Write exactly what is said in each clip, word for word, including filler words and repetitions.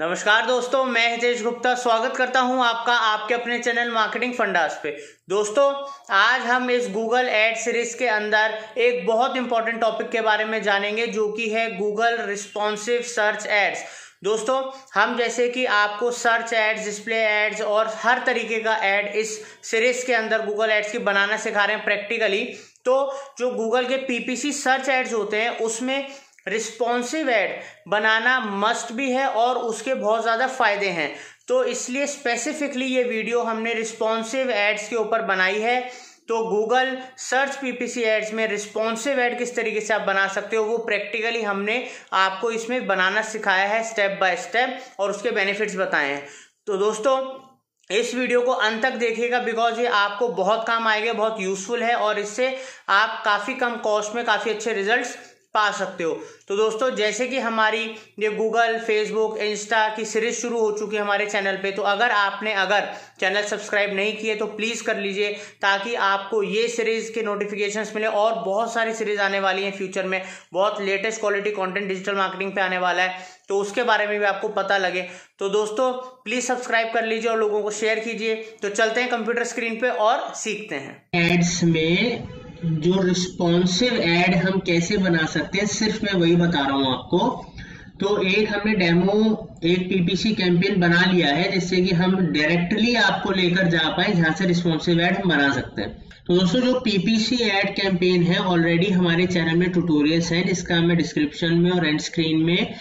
नमस्कार दोस्तों, मैं हितेश गुप्ता स्वागत करता हूं आपका आपके अपने चैनल मार्केटिंग फंडास पे। दोस्तों, आज हम इस गूगल एड सीरीज के अंदर एक बहुत इंपॉर्टेंट टॉपिक के बारे में जानेंगे, जो कि है गूगल रिस्पॉन्सिव सर्च एड्स। दोस्तों, हम जैसे कि आपको सर्च एड्स, डिस्प्ले एड्स और हर तरीके का एड इस सीरीज के अंदर गूगल एड्स की बनाना सिखा रहे हैं प्रैक्टिकली। तो जो गूगल के पीपीसी सर्च एड्स होते हैं उसमें रिस्पॉन्सिव एड बनाना मस्ट भी है और उसके बहुत ज़्यादा फायदे हैं। तो इसलिए स्पेसिफिकली ये वीडियो हमने रिस्पॉन्सिव एड्स के ऊपर बनाई है। तो गूगल सर्च पीपीसी एड्स में रिस्पॉन्सिव एड किस तरीके से आप बना सकते हो वो प्रैक्टिकली हमने आपको इसमें बनाना सिखाया है स्टेप बाय स्टेप, और उसके बेनिफिट्स बताए हैं। तो दोस्तों, इस वीडियो को अंत तक देखिएगा, बिकॉज ये आपको बहुत काम आएगा, बहुत यूजफुल है और इससे आप काफ़ी कम कॉस्ट में काफ़ी अच्छे रिजल्ट्स पा सकते हो। तो दोस्तों, जैसे कि हमारी ये गूगल, फेसबुक, इंस्टा की सीरीज शुरू हो चुकी है हमारे चैनल पे, तो अगर आपने अगर चैनल सब्सक्राइब नहीं किए तो प्लीज़ कर लीजिए, ताकि आपको ये सीरीज के नोटिफिकेशंस मिले। और बहुत सारी सीरीज आने वाली हैं फ्यूचर में, बहुत latest quality content digital marketing पे आने वाला है, तो उसके बारे में भी आपको पता लगे। तो दोस्तों, प्लीज़ सब्सक्राइब कर लीजिए और लोगों को शेयर कीजिए। तो चलते हैं कंप्यूटर स्क्रीन पे और सीखते हैं। एड्स में जो रिस्पॉन्सिव एड हम कैसे बना सकते हैं, सिर्फ मैं वही बता रहा हूं आपको। तो एक हमने डेमो एक पीपीसी कैंपेन बना लिया है, जिससे कि हम डायरेक्टली आपको लेकर जा पाए जहां से रिस्पॉन्सिव एड हम बना सकते हैं। तो दोस्तों, जो पीपीसी एड कैंपेन है ऑलरेडी हमारे चैनल में ट्यूटोरियल्स हैं, जिसका मैं डिस्क्रिप्शन में और एंड स्क्रीन में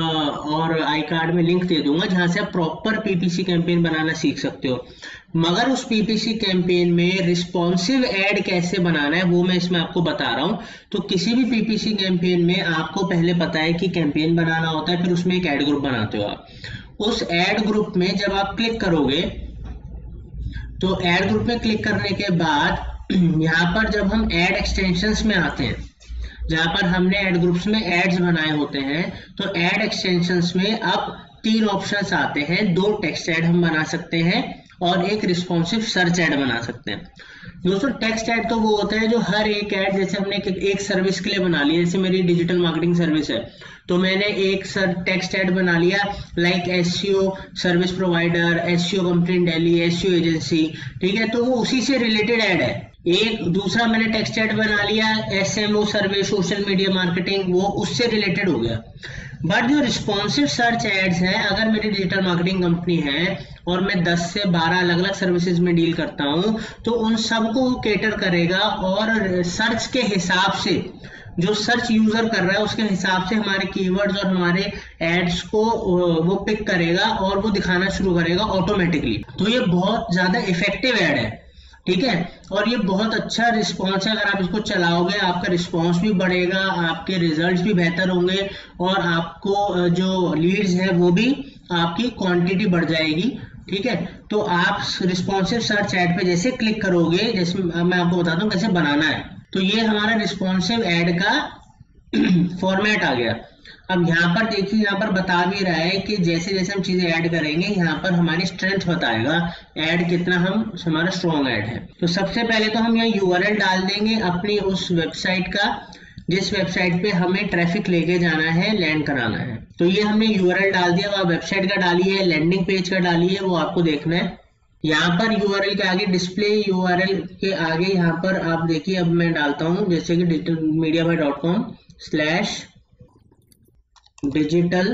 और आई कार्ड में लिंक दे दूंगा, जहां से आप प्रॉपर पीपीसी कैंपेन बनाना सीख सकते हो। मगर उस पीपीसी कैंपेन में रिस्पॉन्सिव एड कैसे बनाना है वो मैं इसमें आपको बता रहा हूं। तो किसी भी पीपीसी कैंपेन में आपको पहले पता है कि कैंपेन बनाना होता है, फिर उसमें एक एड ग्रुप बनाते हो आप। उस एड ग्रुप में जब आप क्लिक करोगे, तो एड ग्रुप में क्लिक करने के बाद यहाँ पर जब हम एड एक्सटेंशंस में आते हैं, जहां पर हमने एड ग्रुप्स में एड्स बनाए होते हैं, तो एड एक्सटेंशंस में अब तीन ऑप्शंस आते हैं। दो टेक्स्ट एड हम बना सकते हैं और एक रिस्पॉन्सिव सर्च एड बना सकते हैं। दोस्तों, टेक्स्ट एड तो वो होता है जो हर एक एड, जैसे हमने एक सर्विस के लिए बना लिया, जैसे मेरी डिजिटल मार्केटिंग सर्विस है, तो मैंने एक सर टेक्स्ट एड बना लिया, like SEO service provider, SEO company in Delhi, SEO agency, ठीक है, तो वो उसी से रिलेटेड एड है। एक दूसरा मैंने टेक्स्ट एड बना लिया SMO survey, social media marketing, वो उससे रिलेटेड हो गया। बट जो रिस्पॉन्सिव सर्च एड्स है, अगर मेरी डिजिटल मार्केटिंग कंपनी है और मैं दस से बारह अलग अलग सर्विसेज में डील करता हूं, तो उन सबको कैटर करेगा और सर्च के हिसाब से, जो सर्च यूजर कर रहा है उसके हिसाब से हमारे कीवर्ड्स और हमारे एड्स को वो पिक करेगा और वो दिखाना शुरू करेगा ऑटोमेटिकली। तो ये बहुत ज्यादा इफेक्टिव एड है, ठीक है, और ये बहुत अच्छा रिस्पॉन्स है। अगर आप इसको चलाओगे, आपका रिस्पॉन्स भी बढ़ेगा, आपके रिजल्ट्स भी बेहतर होंगे और आपको जो लीड्स है वो भी आपकी क्वांटिटी बढ़ जाएगी, ठीक है। तो आप रिस्पॉन्सिव सर्च एड पे जैसे क्लिक करोगे, जैसे मैं आपको बताता हूँ कैसे बनाना है। तो ये हमारा रिस्पॉन्सिव एड का फॉर्मेट आ गया। अब यहाँ पर देखिए, यहाँ पर बता भी रहा है कि जैसे जैसे हम चीजें ऐड करेंगे, यहाँ पर हमारी स्ट्रेंथ बताएगा ऐड कितना हम हमारा स्ट्रॉन्ग ऐड है। तो सबसे पहले तो हम यहाँ यूआरएल डाल देंगे अपनी उस वेबसाइट का, जिस वेबसाइट पे हमें ट्रैफिक लेके जाना है, लैंड कराना है। तो ये हमने यूआरएल डाल दिया, वह वेबसाइट का डालिए, लैंडिंग पेज का डालिए, वो आपको देखना है। यहाँ पर यूआरएल के आगे, डिस्प्ले यूआरएल के आगे यहाँ पर आप देखिए, अब मैं डालता हूँ जैसे कि digital media buy dot com slash digital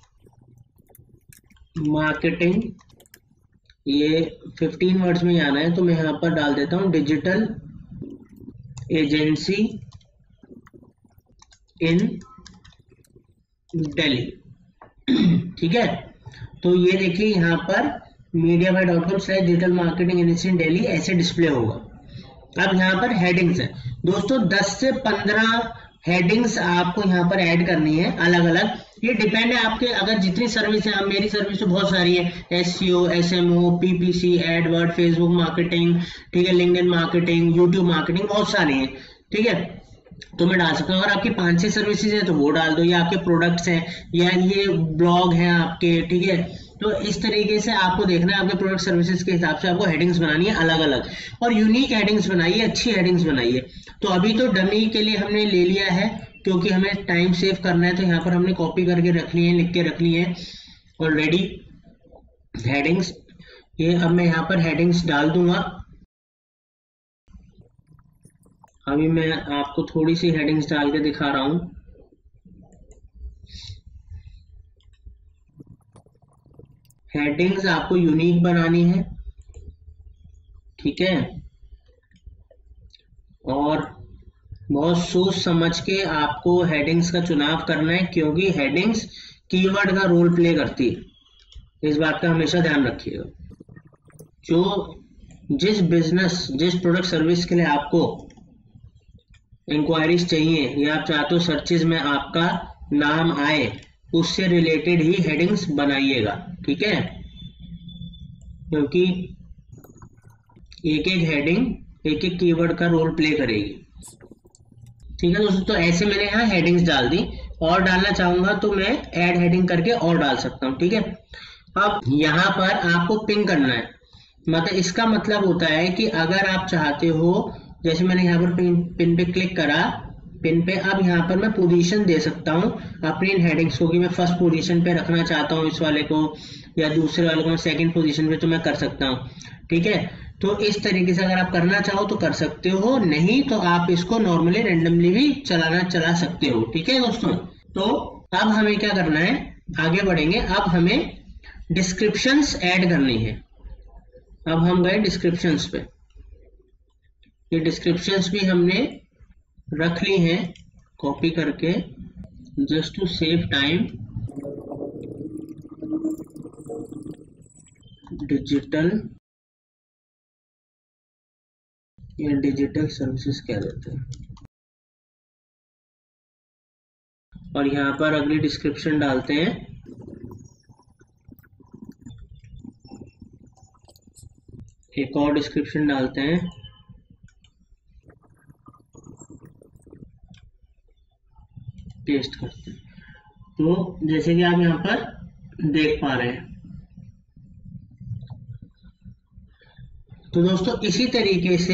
marketing, ये पंद्रह वर्ड्स में आना है, तो मैं यहाँ पर डाल देता हूँ डिजिटल एजेंसी इन दिल्ली, ठीक है। तो ये देखिए, यहाँ पर media buy dot com slash digital marketing agency in Delhi ऐसे डिस्प्ले होगा। अब यहाँ पर हेडिंग्स है दोस्तों, दस से पंद्रह हेडिंग्स आपको यहाँ पर ऐड करनी है अलग अलग। ये डिपेंड है आपके, अगर जितनी सर्विस है, मेरी सर्विस तो बहुत सारी है, SEO, SMO, PPC, AdWord, Facebook marketing, ठीक है, लिंक्डइन मार्केटिंग, यूट्यूब मार्केटिंग, बहुत सारी है, ठीक है। तो मैं डाल सकता हूँ। अगर आपकी पांच छह सर्विसेज है तो वो डाल दो, या आपके प्रोडक्ट्स हैं, या ये ब्लॉग हैं आपके, ठीक है। तो इस तरीके से आपको देखना है, आपके प्रोडक्ट सर्विसेज के हिसाब से आपको हेडिंग्स बनानी है अलग अलग, और यूनिक हेडिंग्स बनाइए, अच्छी हेडिंग्स बनाइए। तो अभी तो डमी के लिए हमने ले लिया है, क्योंकि हमें टाइम सेव करना है, तो यहाँ पर हमने कॉपी करके रख लिए हैं, लिख के रख लिए हैं। Already headings. ये अब मैं यहाँ पर हेडिंग्स डाल दूंगा। अभी मैं आपको थोड़ी सी हेडिंग्स डाल के दिखा रहा हूं। हेडिंग्स आपको यूनिक बनानी है, ठीक है, और बहुत सोच समझ के आपको हेडिंग्स का चुनाव करना है, क्योंकि हेडिंग्स कीवर्ड का रोल प्ले करती है। इस बात का हमेशा ध्यान रखिएगा। जो जिस बिजनेस जिस प्रोडक्ट सर्विस के लिए आपको इंक्वायरीज चाहिए या आप चाहते हो सर्चेज में आपका नाम आए, उससे रिलेटेड ही हेडिंग्स बनाइएगा, ठीक है, क्योंकि एक एक हेडिंग एक एक कीवर्ड का रोल प्ले करेगी, ठीक है दोस्तों। तो ऐसे मैंने यहाँ हेडिंग्स डाल दी, और डालना चाहूंगा तो मैं ऐड हेडिंग करके और डाल सकता हूँ, ठीक है। अब यहाँ पर आपको पिन करना है, मतलब इसका मतलब होता है कि अगर आप चाहते हो, जैसे मैंने यहाँ पर पिन, पिन पे क्लिक करा, पिन पे, अब यहाँ पर मैं पोजीशन दे सकता हूँ अपनी इन हेडिंग्स को, कि मैं फर्स्ट पोजीशन पे रखना चाहता हूँ इस वाले को, या दूसरे वाले को मैं सेकंड पोजीशन पे, तो मैं कर सकता हूँ, ठीक है। तो इस तरीके से अगर आप करना चाहो तो कर सकते हो, नहीं तो आप इसको नॉर्मली रैंडमली भी चलाना चला सकते हो, ठीक है दोस्तों। तो अब हमें क्या करना है, आगे बढ़ेंगे। अब हमें डिस्क्रिप्शंस ऐड करनी है। अब हम गए डिस्क्रिप्शंस पे, ये डिस्क्रिप्शंस भी हमने रख ली हैं कॉपी करके, just to save time. Digital या डिजिटल सर्विसेज कह देते हैं, और यहाँ पर अगली डिस्क्रिप्शन डालते हैं। एक और डिस्क्रिप्शन डालते हैं, पेस्ट करते हैं। तो जैसे कि आप यहाँ पर देख पा रहे हैं, तो दोस्तों इसी तरीके से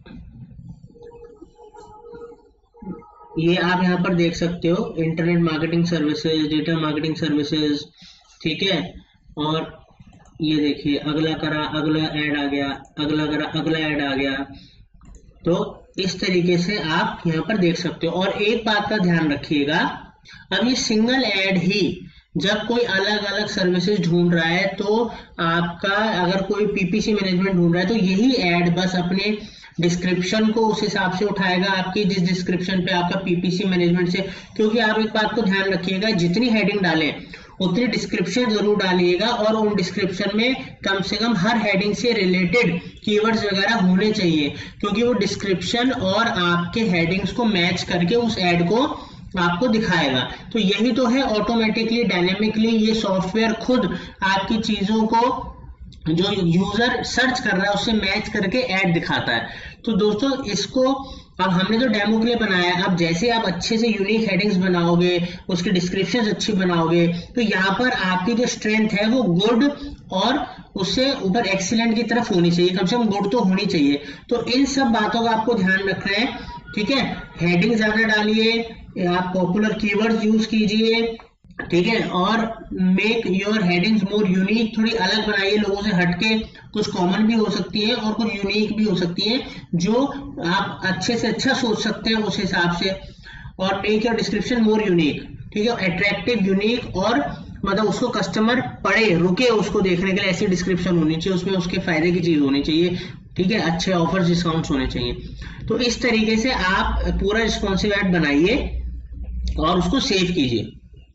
ये आप यहाँ पर देख सकते हो, internet marketing services, digital marketing services, ठीक है। और ये देखिए, अगला करा, अगला ऐड आ गया, अगला करा, अगला ऐड आ गया। तो इस तरीके से आप यहाँ पर देख सकते हो। और एक बात का ध्यान रखिएगा, अब ये सिंगल ऐड ही, जब कोई अलग अलग सर्विसेज ढूंढ रहा है, तो आपका अगर कोई पीपीसी मैनेजमेंट ढूंढ रहा है, तो यही ऐड बस अपने डिस्क्रिप्शन को उस हिसाब से उठाएगा, आपकी जिस डिस्क्रिप्शन पे आपका पीपीसी मैनेजमेंट से। क्योंकि आप एक बात को ध्यान रखिएगा, जितनी हेडिंग डालें उतनी डिस्क्रिप्शन जरूर डालिएगा, और उन डिस्क्रिप्शन में कम से कम हर हेडिंग से रिलेटेड कीवर्ड्स वगैरह होने चाहिए, क्योंकि वो डिस्क्रिप्शन और आपके हेडिंग्स को मैच करके उस ऐड को आपको दिखाएगा। तो यही तो है, ऑटोमेटिकली डायनेमिकली ये सॉफ्टवेयर खुद आपकी चीजों को, जो यूजर सर्च कर रहा है उससे मैच करके ऐड दिखाता है। तो दोस्तों इसको अब हमने जो डेमो के लिए बनाया है, अब जैसे आप अच्छे से यूनिक हेडिंग्स बनाओगे, उसकी डिस्क्रिप्शंस अच्छी बनाओगे, तो यहाँ पर आपकी जो स्ट्रेंथ है वो गुड और उससे ऊपर एक्सीलेंट की तरफ होनी चाहिए, कम से कम गुड तो होनी चाहिए। तो इन सब बातों का आपको ध्यान रखना है, ठीक है। हेडिंग ज्यादा डालिए, आप पॉपुलर कीवर्ड्स यूज कीजिए, ठीक है, और make your headings more unique, थोड़ी अलग बनाइए लोगों से हटके, कुछ कॉमन भी हो सकती है और कुछ यूनिक भी हो सकती है, जो आप अच्छे से अच्छा सोच सकते हैं उस हिसाब से। और make your description more unique, ठीक है, अट्रैक्टिव, यूनिक, और मतलब उसको कस्टमर पढ़े रुके उसको देखने के लिए, ऐसी डिस्क्रिप्शन होनी चाहिए, उसमें उसके फायदे की चीज होनी चाहिए, ठीक है, अच्छे ऑफर्स डिस्काउंट्स होने चाहिए। तो इस तरीके से आप पूरा रिस्पॉन्सिव ऐड बनाइए और उसको सेव कीजिए।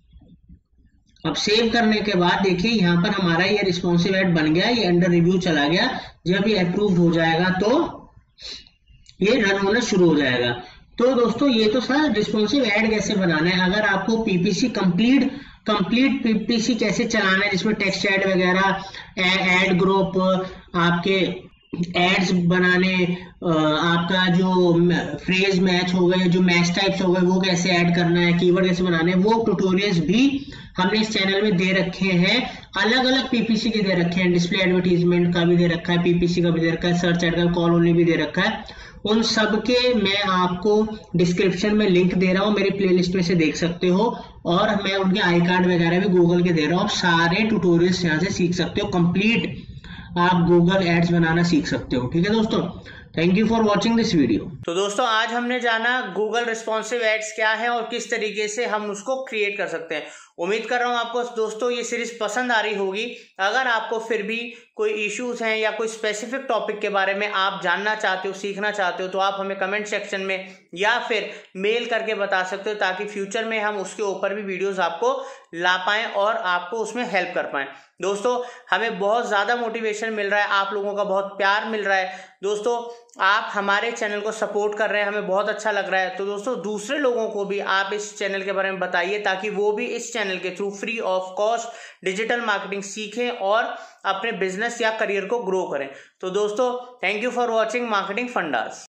अब सेव करने के बाद देखिए यहाँ पर हमारा ये रिस्पॉन्सिव ऐड बन गया, ये अंडर रिव्यू चला गया। जब ये अप्रूव्ड हो जाएगा तो ये रन होना शुरू हो जाएगा। तो दोस्तों ये तो सर रिस्पॉन्सिव ऐड कैसे बनाना है। अगर आपको पीपीसी कंप्लीट कंप्लीट पीपीसी कैसे चलाना है, जिसमें टेक्स्ट ऐड वगैरह, ऐड ग्रुप, आपके एड्स बनाने, आपका जो फ्रेज मैच हो गए, जो मैच टाइप्स हो गए, वो कैसे ऐड करना है, कीवर्ड कैसे बनाने हैं, वो ट्यूटोरियल्स भी हमने इस चैनल में दे रखे हैं। अलग अलग पीपीसी के दे रखे हैं, डिस्प्ले एडवर्टीजमेंट का भी दे रखा है, पीपीसी का भी दे रखा है, सर्च एड का, कॉल ओनली भी दे रखा है। उन सब के मैं आपको डिस्क्रिप्शन में लिंक दे रहा हूँ, मेरी प्लेलिस्ट में से देख सकते हो। और मैं उनके आई कार्ड वगैरह भी गूगल के दे रहा हूँ। सारे ट्यूटोरियल्स यहाँ से सीख सकते हो, कंप्लीट आप गूगल एड्स बनाना सीख सकते हो। ठीक है दोस्तों, thank you for watching this video. तो दोस्तों आज हमने जाना गूगल रिस्पॉन्सिव एड्स क्या है और किस तरीके से हम उसको क्रिएट कर सकते हैं। उम्मीद कर रहा हूँ आपको दोस्तों ये सीरीज पसंद आ रही होगी। अगर आपको फिर भी कोई इश्यूज हैं या कोई स्पेसिफिक टॉपिक के बारे में आप जानना चाहते हो, सीखना चाहते हो, तो आप हमें कमेंट सेक्शन में या फिर मेल करके बता सकते हो, ताकि फ्यूचर में हम उसके ऊपर भी वीडियोस आपको ला पाएं और आपको उसमें हेल्प कर पाएं। दोस्तों हमें बहुत ज़्यादा मोटिवेशन मिल रहा है, आप लोगों का बहुत प्यार मिल रहा है। दोस्तों आप हमारे चैनल को सपोर्ट कर रहे हैं, हमें बहुत अच्छा लग रहा है। तो दोस्तों दूसरे लोगों को भी आप इस चैनल के बारे में बताइए, ताकि वो भी इस चैनल के through free of cost digital marketing सीखें और अपने बिजनेस या करियर को ग्रो करें। तो दोस्तों thank you for watching marketing fundas.